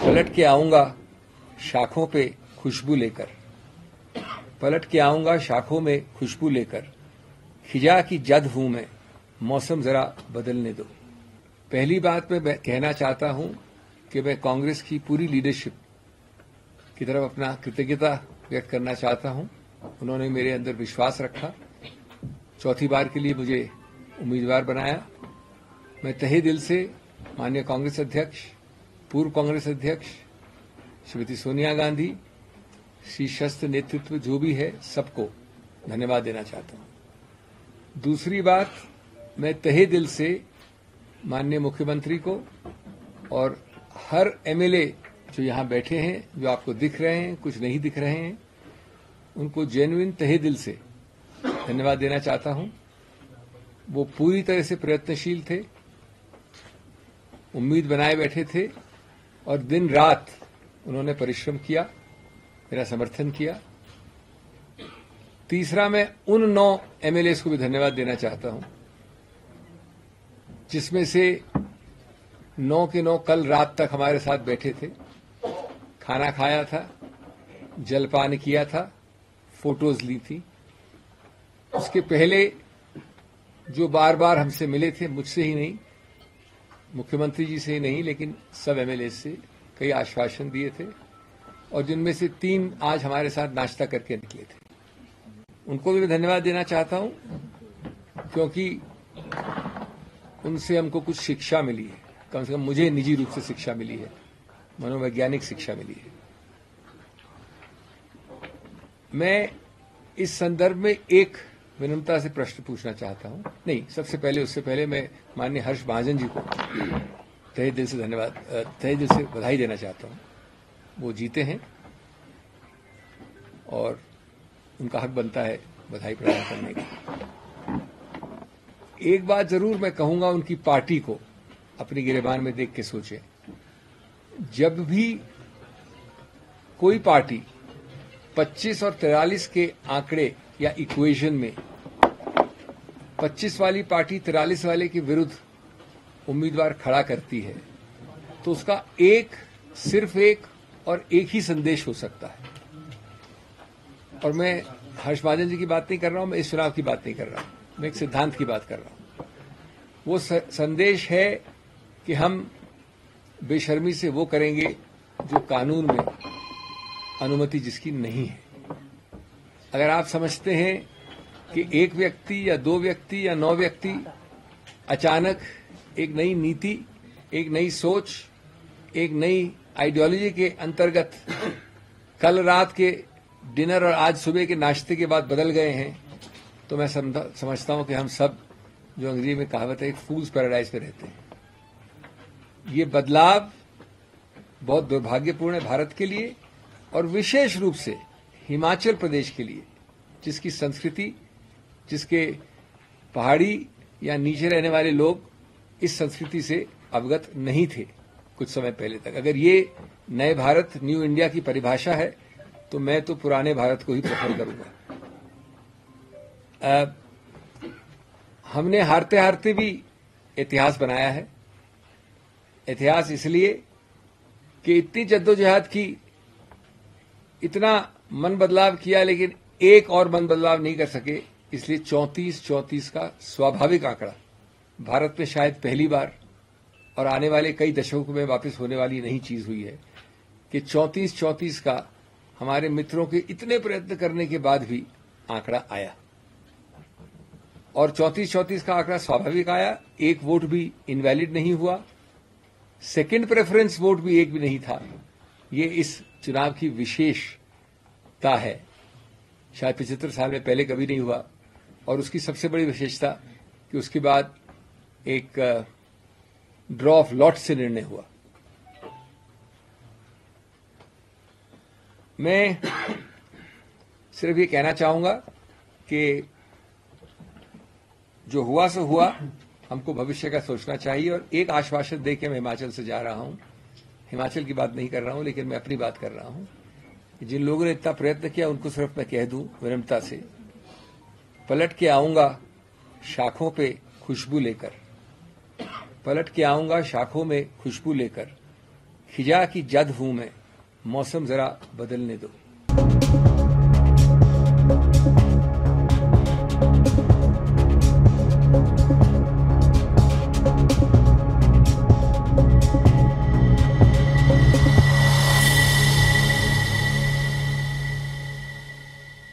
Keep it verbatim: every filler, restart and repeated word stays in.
पलट के आऊंगा शाखों पे खुशबू लेकर, पलट के आऊंगा शाखों में खुशबू लेकर, खिजा की जद हूं मैं, मौसम जरा बदलने दो। पहली बात मैं कहना चाहता हूं कि मैं कांग्रेस की पूरी लीडरशिप की तरफ अपना कृतज्ञता व्यक्त करना चाहता हूं। उन्होंने मेरे अंदर विश्वास रखा, चौथी बार के लिए मुझे उम्मीदवार बनाया। मैं तहे दिल से माननीय कांग्रेस अध्यक्ष, पूर्व कांग्रेस अध्यक्ष श्रीमती सोनिया गांधी, शीर्षस्थ नेतृत्व जो भी है, सबको धन्यवाद देना चाहता हूं। दूसरी बात, मैं तहे दिल से माननीय मुख्यमंत्री को और हर एमएलए जो यहां बैठे हैं, जो आपको दिख रहे हैं, कुछ नहीं दिख रहे हैं, उनको जेन्युइन तहे दिल से धन्यवाद देना चाहता हूं। वो पूरी तरह से प्रयत्नशील थे, उम्मीद बनाए बैठे थे और दिन रात उन्होंने परिश्रम किया, मेरा समर्थन किया। तीसरा, मैं उन नौ एमएलए को भी धन्यवाद देना चाहता हूं जिसमें से नौ के नौ कल रात तक हमारे साथ बैठे थे, खाना खाया था, जलपान किया था, फोटोज ली थी। उसके पहले जो बार बार हमसे मिले थे, मुझसे ही नहीं, मुख्यमंत्री जी से ही नहीं, लेकिन सब एमएलए से कई आश्वासन दिए थे और जिनमें से तीन आज हमारे साथ नाश्ता करके निकले थे। उनको भी मैं धन्यवाद देना चाहता हूं क्योंकि उनसे हमको कुछ शिक्षा मिली है, कम से कम मुझे निजी रूप से शिक्षा मिली है, मनोवैज्ञानिक शिक्षा मिली है। मैं इस संदर्भ में एक विनम्रता से प्रश्न पूछना चाहता हूं। नहीं, सबसे पहले उससे पहले मैं माननीय हर्ष महाजन जी को तहे दिल से धन्यवाद, तहे दिल से बधाई देना चाहता हूं। वो जीते हैं और उनका हक बनता है बधाई प्रदान करने का। एक बात जरूर मैं कहूंगा, उनकी पार्टी को अपनी गिरेबान में देख के सोचे, जब भी कोई पार्टी पच्चीस और तिरालीस के आंकड़े या इक्वेशन में पच्चीस वाली पार्टी तिरालीस वाले के विरुद्ध उम्मीदवार खड़ा करती है, तो उसका एक, सिर्फ एक और एक ही संदेश हो सकता है। और मैं हर्ष महाजन जी की बात नहीं कर रहा हूं, मैं इस चुनाव की बात नहीं कर रहा हूं, मैं एक सिद्धांत की बात कर रहा हूं। वो संदेश है कि हम बेशर्मी से वो करेंगे जो कानून में अनुमति जिसकी नहीं है। अगर आप समझते हैं कि एक व्यक्ति या दो व्यक्ति या नौ व्यक्ति अचानक एक नई नीति, एक नई सोच, एक नई आइडियोलॉजी के अंतर्गत कल रात के डिनर और आज सुबह के नाश्ते के बाद बदल गए हैं, तो मैं समझता हूं कि हम सब, जो अंग्रेजी में कहावत है, एक फूल्स पैराडाइज पे रहते हैं। ये बदलाव बहुत दुर्भाग्यपूर्ण है भारत के लिए और विशेष रूप से हिमाचल प्रदेश के लिए, जिसकी संस्कृति, जिसके पहाड़ी या नीचे रहने वाले लोग इस संस्कृति से अवगत नहीं थे कुछ समय पहले तक। अगर ये नए भारत, न्यू इंडिया की परिभाषा है, तो मैं तो पुराने भारत को ही प्रेफर करूंगा। आ, हमने हारते हारते भी इतिहास बनाया है। इतिहास इसलिए कि इतनी जद्दोजहद की, इतना मन बदलाव किया, लेकिन एक और मन बदलाव नहीं कर सके, इसलिए चौंतीस चौंतीस का स्वाभाविक आंकड़ा भारत में शायद पहली बार और आने वाले कई दशकों में वापस होने वाली नई चीज हुई है कि चौंतीस चौंतीस का हमारे मित्रों के इतने प्रयत्न करने के बाद भी आंकड़ा आया। और चौंतीस चौंतीस का आंकड़ा स्वाभाविक आया, एक वोट भी इनवैलिड नहीं हुआ, सेकंड प्रेफरेंस वोट भी एक भी नहीं था। ये इस चुनाव की विशेषता है, शायद पचहत्तर साल में पहले कभी नहीं हुआ। और उसकी सबसे बड़ी विशेषता कि उसके बाद एक ड्रॉ ऑफ लॉट से निर्णय हुआ। मैं सिर्फ ये कहना चाहूंगा कि जो हुआ सो हुआ, हमको भविष्य का सोचना चाहिए। और एक आश्वासन दे के मैं हिमाचल से जा रहा हूं, हिमाचल की बात नहीं कर रहा हूं, लेकिन मैं अपनी बात कर रहा हूं। जिन लोगों ने इतना प्रयत्न किया उनको सिर्फ मैं कह दूं विनम्रता से, पलट के आऊंगा शाखों पे खुशबू लेकर, पलट के आऊंगा शाखों में खुशबू लेकर, खिजा की जद हूं मैं, मौसम जरा बदलने दो।